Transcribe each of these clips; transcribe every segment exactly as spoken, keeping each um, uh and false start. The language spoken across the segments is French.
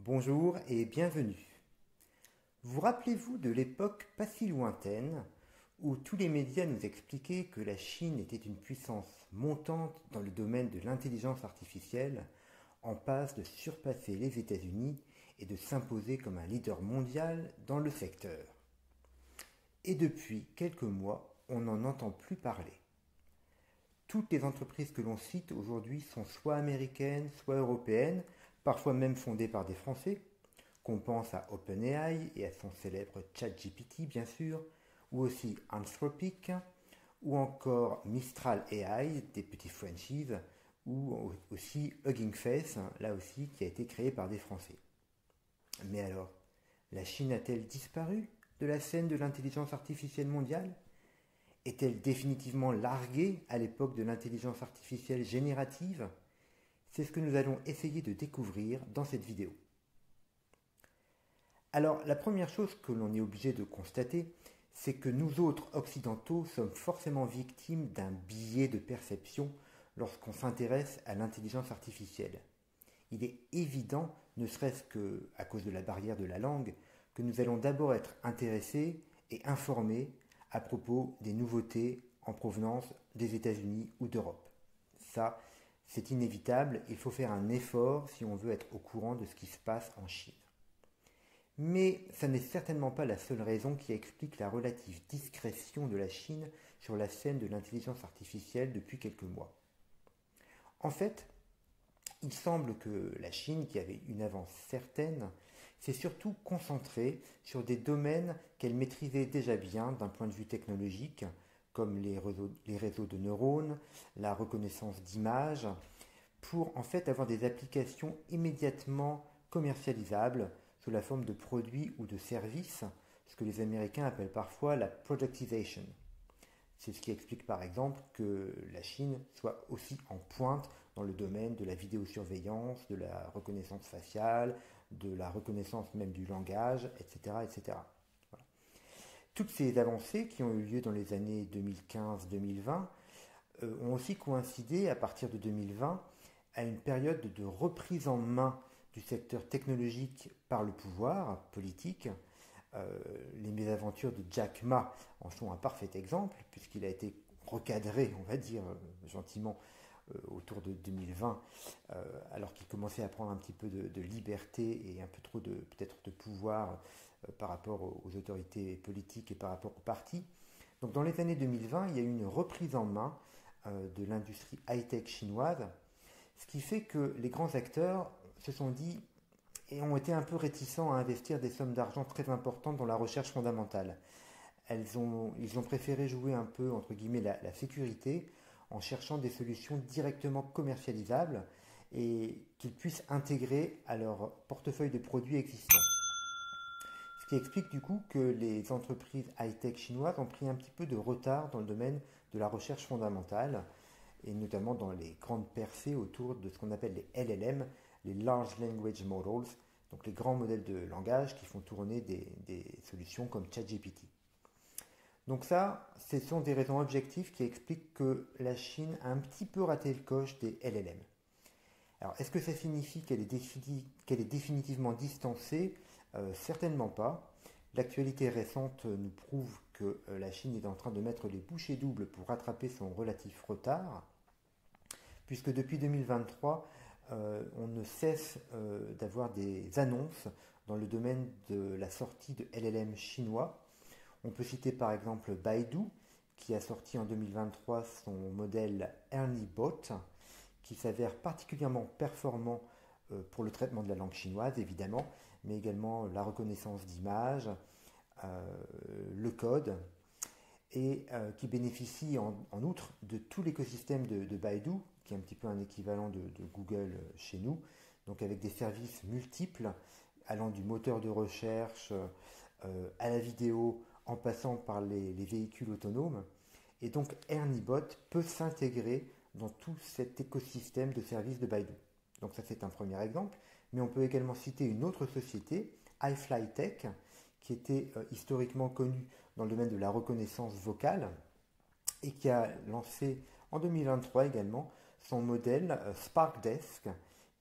Bonjour et bienvenue. Vous rappelez-vous de l'époque pas si lointaine où tous les médias nous expliquaient que la Chine était une puissance montante dans le domaine de l'intelligence artificielle, en passe de surpasser les États-Unis et de s'imposer comme un leader mondial dans le secteur. Et depuis quelques mois, on n'en entend plus parler. Toutes les entreprises que l'on cite aujourd'hui sont soit américaines, soit européennes, parfois même fondées par des Français, qu'on pense à OpenAI et à son célèbre ChatGPT bien sûr, ou aussi Anthropic, ou encore Mistral A I, des petits franchises, ou aussi Hugging Face, là aussi qui a été créé par des Français. Mais alors, la Chine a-t-elle disparu de la scène de l'intelligence artificielle mondiale? Est-elle définitivement larguée à l'époque de l'intelligence artificielle générative? C'est ce que nous allons essayer de découvrir dans cette vidéo. Alors, la première chose que l'on est obligé de constater, c'est que nous autres occidentaux sommes forcément victimes d'un biais de perception lorsqu'on s'intéresse à l'intelligence artificielle. Il est évident, ne serait-ce qu'à cause de la barrière de la langue, que nous allons d'abord être intéressés et informés à propos des nouveautés en provenance des États-Unis ou d'Europe. Ça, c'est inévitable, il faut faire un effort si on veut être au courant de ce qui se passe en Chine. Mais ça n'est certainement pas la seule raison qui explique la relative discrétion de la Chine sur la scène de l'intelligence artificielle depuis quelques mois. En fait, il semble que la Chine, qui avait une avance certaine, s'est surtout concentrée sur des domaines qu'elle maîtrisait déjà bien d'un point de vue technologique, comme les réseaux, les réseaux de neurones, la reconnaissance d'images, pour en fait avoir des applications immédiatement commercialisables sous la forme de produits ou de services, ce que les Américains appellent parfois la productization. C'est ce qui explique par exemple que la Chine soit aussi en pointe dans le domaine de la vidéosurveillance, de la reconnaissance faciale, de la reconnaissance même du langage, et cetera et cetera. Voilà. Toutes ces avancées qui ont eu lieu dans les années deux mille quinze deux mille vingt euh, ont aussi coïncidé à partir de deux mille vingt à une période de reprise en main du secteur technologique par le pouvoir politique. Euh, les mésaventures de Jack Ma en sont un parfait exemple, puisqu'il a été recadré, on va dire, euh, gentiment, euh, autour de deux mille vingt, euh, alors qu'il commençait à prendre un petit peu de, de liberté et un peu trop de, peut-être de pouvoir euh, par rapport aux, aux autorités politiques et par rapport aux partis. Donc dans les années deux mille vingt, il y a eu une reprise en main euh, de l'industrie high-tech chinoise, ce qui fait que les grands acteurs se sont dit et ont été un peu réticents à investir des sommes d'argent très importantes dans la recherche fondamentale. Elles ont, ils ont préféré jouer un peu, entre guillemets, la, la sécurité en cherchant des solutions directement commercialisables et qu'ils puissent intégrer à leur portefeuille de produits existants. Ce qui explique du coup que les entreprises high-tech chinoises ont pris un petit peu de retard dans le domaine de la recherche fondamentale et notamment dans les grandes percées autour de ce qu'on appelle les L L M, les Large Language Models, donc les grands modèles de langage qui font tourner des, des solutions comme ChatGPT. Donc ça, ce sont des raisons objectives qui expliquent que la Chine a un petit peu raté le coche des L L M. Alors, est-ce que ça signifie qu'elle est, défini, qu'elle est définitivement distancée? euh, Certainement pas. L'actualité récente nous prouve que euh, la Chine est en train de mettre les bouchées doubles pour rattraper son relatif retard, puisque depuis deux mille vingt-trois, euh, on ne cesse euh, d'avoir des annonces dans le domaine de la sortie de L L M chinois. On peut citer par exemple Baidu, qui a sorti en deux mille vingt-trois son modèle ErnieBot, qui s'avère particulièrement performant euh, pour le traitement de la langue chinoise, évidemment, mais également la reconnaissance d'images, euh, le code, et euh, qui bénéficie en, en outre de tout l'écosystème de, de Baidu, qui est un petit peu un équivalent de, de Google chez nous, donc avec des services multiples, allant du moteur de recherche euh, à la vidéo, en passant par les, les véhicules autonomes. Et donc ErnieBot peut s'intégrer dans tout cet écosystème de services de Baidu. Donc ça c'est un premier exemple, mais on peut également citer une autre société, iFlyTech, qui était euh, historiquement connue dans le domaine de la reconnaissance vocale et qui a lancé en deux mille vingt-trois également son modèle euh, SparkDesk,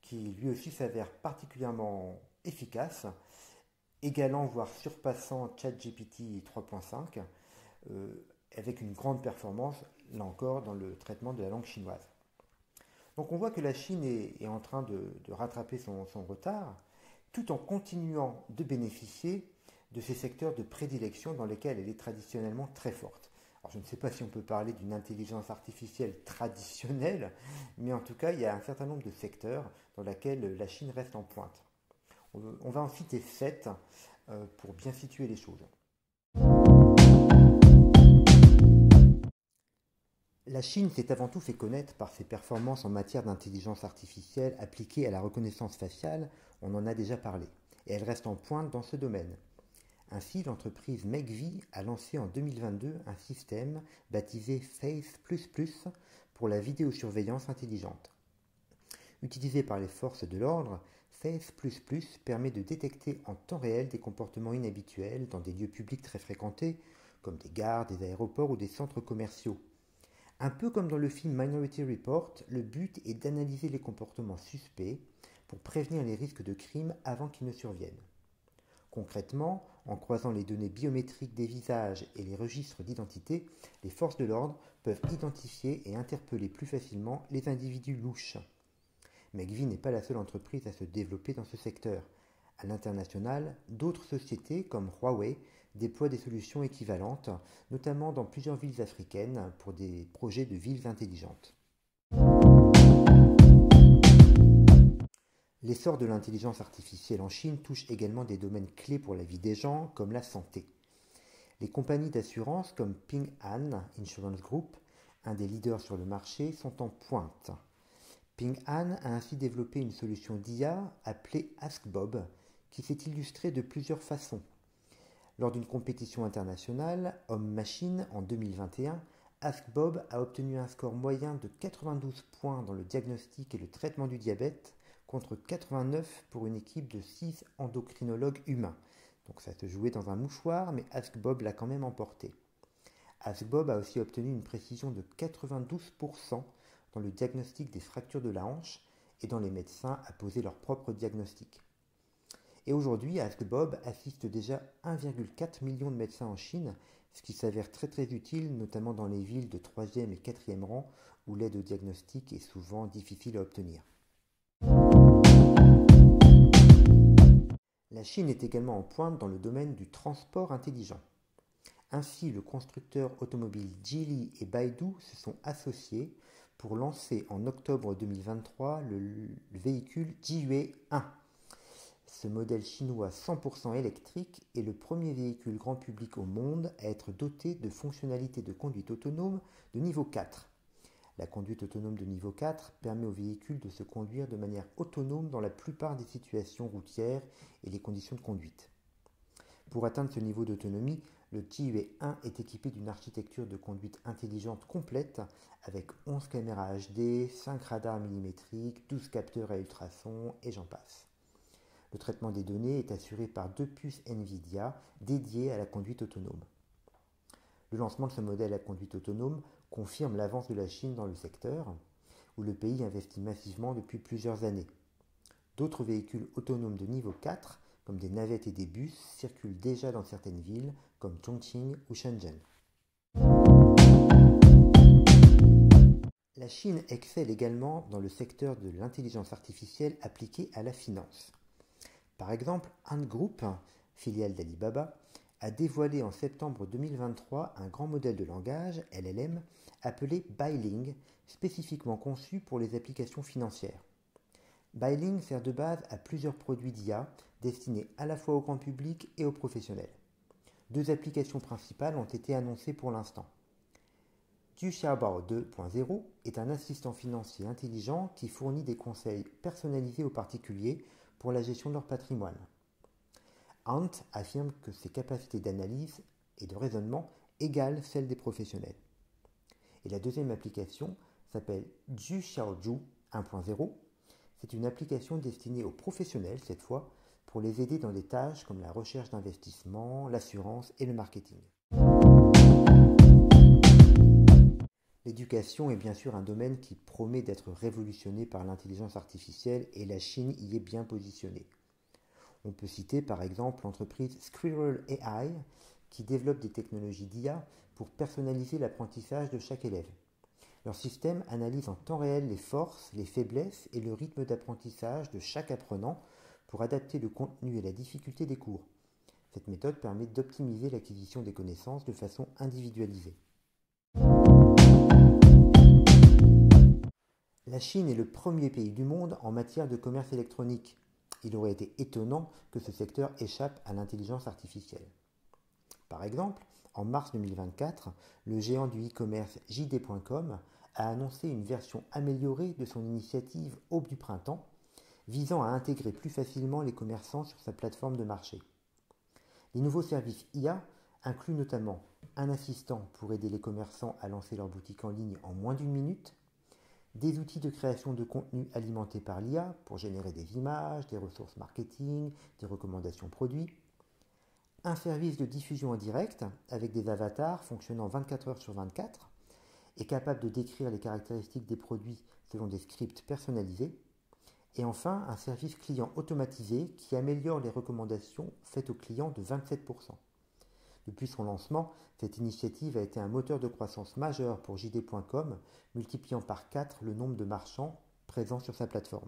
qui lui aussi s'avère particulièrement efficace, égalant voire surpassant ChatGPT trois point cinq, euh, avec une grande performance, là encore, dans le traitement de la langue chinoise. Donc on voit que la Chine est, est en train de, de rattraper son, son retard, tout en continuant de bénéficier de ces secteurs de prédilection dans lesquels elle est traditionnellement très forte. Alors je ne sais pas si on peut parler d'une intelligence artificielle traditionnelle, mais en tout cas il y a un certain nombre de secteurs dans lesquels la Chine reste en pointe. On va en citer sept euh, pour bien situer les choses. La Chine s'est avant tout fait connaître par ses performances en matière d'intelligence artificielle appliquée à la reconnaissance faciale, on en a déjà parlé, et elle reste en pointe dans ce domaine. Ainsi, l'entreprise Megvii a lancé en deux mille vingt-deux un système baptisé Face plus plus pour la vidéosurveillance intelligente. Utilisé par les forces de l'ordre, Face plus plus permet de détecter en temps réel des comportements inhabituels dans des lieux publics très fréquentés, comme des gares, des aéroports ou des centres commerciaux. Un peu comme dans le film Minority Report, le but est d'analyser les comportements suspects pour prévenir les risques de crime avant qu'ils ne surviennent. Concrètement, en croisant les données biométriques des visages et les registres d'identité, les forces de l'ordre peuvent identifier et interpeller plus facilement les individus louches. Megvii n'est pas la seule entreprise à se développer dans ce secteur. À l'international, d'autres sociétés comme Huawei déploient des solutions équivalentes, notamment dans plusieurs villes africaines pour des projets de villes intelligentes. L'essor de l'intelligence artificielle en Chine touche également des domaines clés pour la vie des gens, comme la santé. Les compagnies d'assurance comme Ping An Insurance Group, un des leaders sur le marché, sont en pointe. Ping An a ainsi développé une solution d'I A appelée AskBob, qui s'est illustrée de plusieurs façons. Lors d'une compétition internationale, Homme-Machine, en deux mille vingt et un, AskBob a obtenu un score moyen de quatre-vingt-douze points dans le diagnostic et le traitement du diabète, contre quatre-vingt-neuf pour une équipe de six endocrinologues humains. Donc ça se jouait dans un mouchoir, mais AskBob l'a quand même emporté. AskBob a aussi obtenu une précision de quatre-vingt-douze pour cent dans le diagnostic des fractures de la hanche, aidant les médecins à poser leur propre diagnostic. Et aujourd'hui, AskBob assiste déjà un virgule quatre million de médecins en Chine, ce qui s'avère très très utile, notamment dans les villes de troisième et quatrième rang, où l'aide au diagnostic est souvent difficile à obtenir. La Chine est également en pointe dans le domaine du transport intelligent. Ainsi, le constructeur automobile Geely et Baidu se sont associés pour lancer en octobre deux mille vingt-trois le, le véhicule Jiwei un. Ce modèle chinois cent pour cent électrique est le premier véhicule grand public au monde à être doté de fonctionnalités de conduite autonome de niveau quatre. La conduite autonome de niveau quatre permet au véhicule de se conduire de manière autonome dans la plupart des situations routières et les conditions de conduite. Pour atteindre ce niveau d'autonomie, le Jiwei un est équipé d'une architecture de conduite intelligente complète avec onze caméras H D, cinq radars millimétriques, douze capteurs à ultrasons et j'en passe. Le traitement des données est assuré par deux puces NVIDIA dédiées à la conduite autonome. Le lancement de ce modèle à conduite autonome confirme l'avance de la Chine dans le secteur, où le pays investit massivement depuis plusieurs années. D'autres véhicules autonomes de niveau quatre, comme des navettes et des bus, circulent déjà dans certaines villes, comme Chongqing ou Shenzhen. La Chine excelle également dans le secteur de l'intelligence artificielle appliquée à la finance. Par exemple, Ant Group, filiale d'Alibaba, a dévoilé en septembre deux mille vingt-trois un grand modèle de langage, L L M, appelé Bailing, spécifiquement conçu pour les applications financières. Bailing sert de base à plusieurs produits d'I A destinés à la fois au grand public et aux professionnels. Deux applications principales ont été annoncées pour l'instant. Juxiaobao deux point zéro est un assistant financier intelligent qui fournit des conseils personnalisés aux particuliers pour la gestion de leur patrimoine. Ant affirme que ses capacités d'analyse et de raisonnement égalent celles des professionnels. Et la deuxième application s'appelle Juxiaoju un point zéro. C'est une application destinée aux professionnels cette fois pour les aider dans des tâches comme la recherche d'investissement, l'assurance et le marketing. L'éducation est bien sûr un domaine qui promet d'être révolutionné par l'intelligence artificielle et la Chine y est bien positionnée. On peut citer par exemple l'entreprise Squirrel A I qui développe des technologies d'I A pour personnaliser l'apprentissage de chaque élève. Leur système analyse en temps réel les forces, les faiblesses et le rythme d'apprentissage de chaque apprenant pour adapter le contenu et la difficulté des cours. Cette méthode permet d'optimiser l'acquisition des connaissances de façon individualisée. La Chine est le premier pays du monde en matière de commerce électronique. Il aurait été étonnant que ce secteur échappe à l'intelligence artificielle. Par exemple, en mars deux mille vingt-quatre, le géant du e-commerce J D point com a annoncé une version améliorée de son initiative Aube du printemps, visant à intégrer plus facilement les commerçants sur sa plateforme de marché. Les nouveaux services I A incluent notamment un assistant pour aider les commerçants à lancer leur boutique en ligne en moins d'une minute, des outils de création de contenu alimentés par l'I A pour générer des images, des ressources marketing, des recommandations produits, un service de diffusion en direct avec des avatars fonctionnant vingt-quatre heures sur vingt-quatre et capable de décrire les caractéristiques des produits selon des scripts personnalisés, et enfin un service client automatisé qui améliore les recommandations faites aux clients de vingt-sept pour cent. Depuis son lancement, cette initiative a été un moteur de croissance majeur pour J D point com, multipliant par quatre le nombre de marchands présents sur sa plateforme.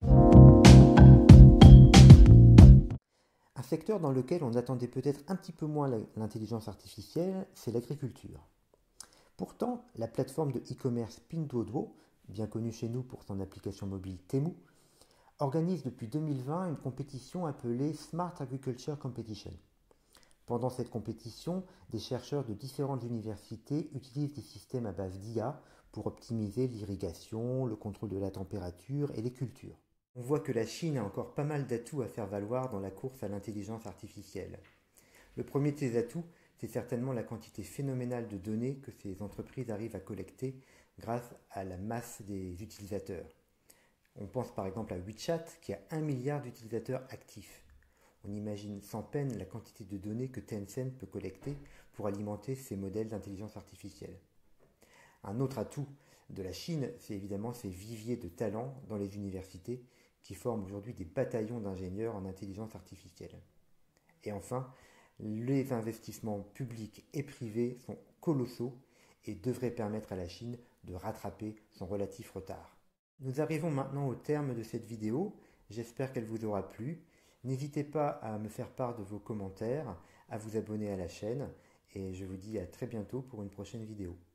Un secteur dans lequel on attendait peut-être un petit peu moins l'intelligence artificielle, c'est l'agriculture. Pourtant, la plateforme de e-commerce Pinduoduo, bien connue chez nous pour son application mobile Temu, organise depuis deux mille vingt une compétition appelée Smart Agriculture Competition. Pendant cette compétition, des chercheurs de différentes universités utilisent des systèmes à base d'I A pour optimiser l'irrigation, le contrôle de la température et les cultures. On voit que la Chine a encore pas mal d'atouts à faire valoir dans la course à l'intelligence artificielle. Le premier de ces atouts, c'est certainement la quantité phénoménale de données que ces entreprises arrivent à collecter grâce à la masse des utilisateurs. On pense par exemple à WeChat qui a un milliard d'utilisateurs actifs. On imagine sans peine la quantité de données que Tencent peut collecter pour alimenter ses modèles d'intelligence artificielle. Un autre atout de la Chine, c'est évidemment ses viviers de talents dans les universités qui forment aujourd'hui des bataillons d'ingénieurs en intelligence artificielle. Et enfin, les investissements publics et privés sont colossaux et devraient permettre à la Chine de rattraper son relatif retard. Nous arrivons maintenant au terme de cette vidéo. J'espère qu'elle vous aura plu. N'hésitez pas à me faire part de vos commentaires, à vous abonner à la chaîne et je vous dis à très bientôt pour une prochaine vidéo.